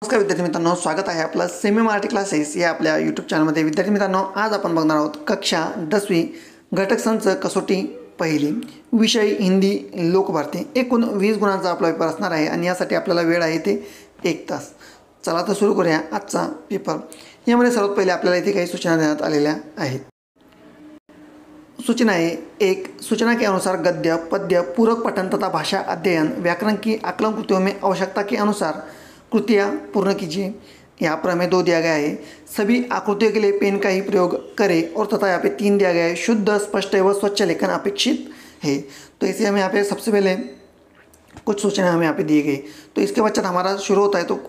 नमस्कार विद्यार्थी मित्रांनो, स्वागत आहे आपलं सेमी मराठी क्लासेस या आपल्या यूट्यूब चॅनलमध्ये। विद्यार्थी मित्रांनो, आज आपण बघणार आहोत कक्षा 10वी घटक संच कसोटी पहिली, विषय हिंदी लोकभारती। एकूण 20 गुणांचा आपला पेपर असणार आहे आणि यासाठी आपल्याला वेळ आहे ते 1 तास। चला तर सुरू करूया आजचा पेपर। यामध्ये सर्वात पहिले आपल्याला इथे काही सूचना देण्यात आलेल्या आहेत। सूचना है 1, सूचना के अनुसार गद्य पद्य पूरक पठन तथा भाषा अध्ययन व्याकरण की आकलन कृतियों में आवश्यकता के अनुसार कृतियाँ पूर्ण कीजिए। यहाँ पर हमें 2 दिया गया है। सभी आकृतियों के लिए पेन का ही प्रयोग करें और तथा यहाँ पे 3 दिया गया है। शुद्ध स्पष्ट एवं स्वच्छ लेखन अपेक्षित है। तो इसे हमें यहाँ पे सबसे पहले कुछ सूचना हमें यहाँ पे दी गई। तो इसके पश्चात हमारा शुरू होता है तो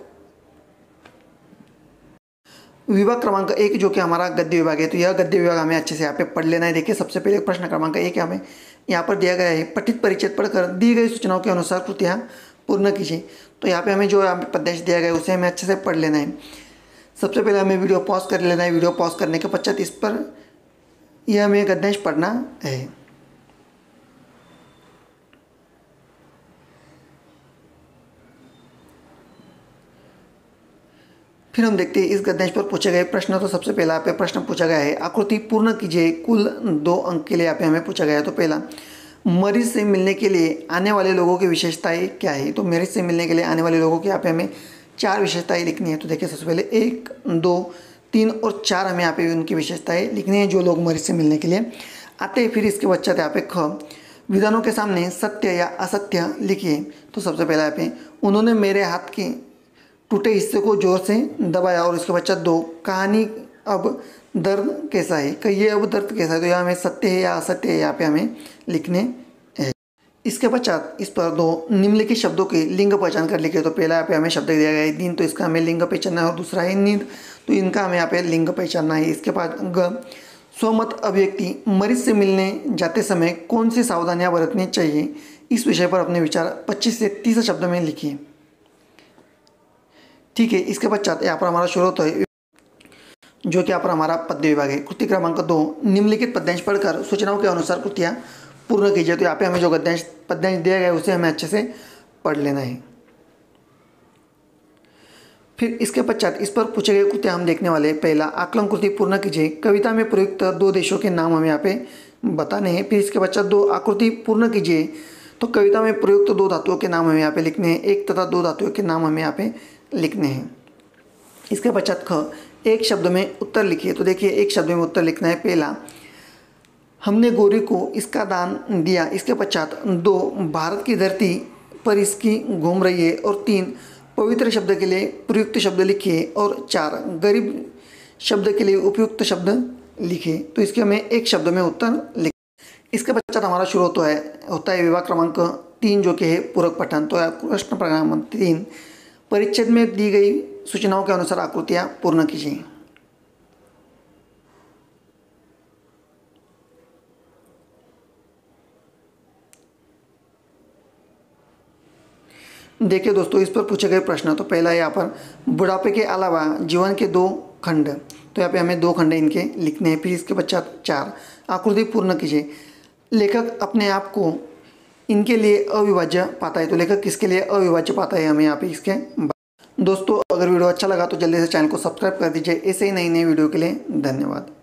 विभाग क्रमांक 1 जो कि हमारा गद्य विभाग है। तो यह गद्य विभाग हमें अच्छे से यहाँ पे पढ़ लेना है। देखिए सबसे पहले प्रश्न क्रमांक 1 हमें यहाँ पर दिया गया है, पठित परिच्छेद पढ़कर दी गई सूचनाओं के अनुसार कृतियाँ पूर्ण कीजिए। तो यहाँ पे हमें जो पद्यांश दिया गया है उसे हमें अच्छे से पढ़ लेना है। सबसे पहले हमें वीडियो पॉज कर लेना है। वीडियो पॉज करने के पश्चात इस पर यह हमें गद्यांश पढ़ना है। फिर हम देखते हैं इस गद्यांश पर पूछे गए प्रश्न। तो सबसे पहला यहाँ पे प्रश्न पूछा गया है, आकृति पूर्ण कीजिए। कुल 2 अंक के लिए यहाँ पे हमें पूछा गया है। तो पहला, मरीज से मिलने के लिए आने वाले लोगों की विशेषताएं क्या है। तो मरीज से मिलने के लिए आने वाले लोगों की यहाँ पे हमें 4 विशेषताएं लिखनी है। तो देखिए सबसे पहले 1, 2, 3 और 4 हमें यहाँ पे उनकी विशेषताएं लिखनी है जो लोग मरीज से मिलने के लिए आते हैं। फिर इसके पश्चात यहाँ पे ख, विधानों के सामने सत्य या असत्य लिखिए। तो सबसे पहला यहाँ पे, उन्होंने मेरे हाथ के टूटे हिस्से को जोर से दबाया। और इसके पश्चात 2, कहानी अब दर्द कैसा है, कहिए अब दर्द कैसा है। तो यहाँ हमें सत्य है या असत्य है यहाँ पे हमें लिखने हैं। इसके पश्चात इस पर 2, निम्नलिखित शब्दों के लिंग पहचान कर लिखे। तो पहला यहाँ पे हमें शब्द दिया गया है दिन, तो इसका हमें लिंग पहचानना है। और दूसरा है नींद, तो इनका हमें यहाँ पे लिंग पहचानना है। इसके बाद ग, स्वमत अभिव्यक्ति, मरीज से मिलने जाते समय कौन सी सावधानियाँ बरतनी चाहिए, इस विषय पर अपने विचार 25 से 30 शब्दों में लिखिए। ठीक है। इसके पश्चात यहाँ पर हमारा शुरू होता है जो कि यहाँ पर हमारा पद्य विभाग है। कृति क्रमांक 2, निम्नलिखित पद्यांश पढ़कर सूचनाओं के अनुसार कृतियाँ पूर्ण कीजिए। तो यहाँ पे हमें जो पद्यांश दिया गया है उसे हमें अच्छे से पढ़ लेना है। फिर इसके पश्चात इस पर पूछे गए कृतियाँ हम देखने वाले। पहला, आकलन कृति पूर्ण कीजिए। कविता में प्रयुक्त 2 देशों के नाम हमें यहाँ पे बताने हैं। फिर इसके पश्चात 2, आकृति पूर्ण कीजिए। तो कविता में प्रयुक्त 2 धातुओं के नाम हमें यहाँ पे लिखने हैं। 1 तथा 2 धातुओं के नाम हमें यहाँ पे लिखने हैं। इसके पश्चात ख, एक शब्द में उत्तर लिखिए। तो देखिए एक शब्द में उत्तर लिखना है। पहला, हमने गौरी को इसका दान दिया। इसके पश्चात 2, भारत की धरती पर इसकी घूम रही है। और 3, पवित्र शब्द के लिए प्रयुक्त शब्द लिखिए। और 4, गरीब शब्द के लिए उपयुक्त शब्द लिखिए। तो इसके हमें एक शब्द में उत्तर लिख। इसके पश्चात हमारा शुरू होता है विभाग क्रमांक 3 जो कि है पूरक पठन। तो प्रश्न क्रमांक 3, परिच्छेद में दी गई सूचनाओं के अनुसार आकृतियाँ पूर्ण कीजिए। देखिए दोस्तों, इस पर पूछे गए प्रश्न। तो पहला है यहाँ पर, बुढ़ापे के अलावा जीवन के 2 खंड। तो यहाँ पे हमें 2 खंड इनके लिखने हैं। फिर इसके पश्चात 4, आकृति पूर्ण कीजिए। लेखक अपने आप को इनके लिए अविभाज्य पाता है। तो लेखक किसके लिए अविभाज्य पाता है हमें यहाँ पे इसके। दोस्तों अगर वीडियो अच्छा लगा तो जल्दी से चैनल को सब्सक्राइब कर दीजिए। ऐसे ही नई वीडियो के लिए धन्यवाद।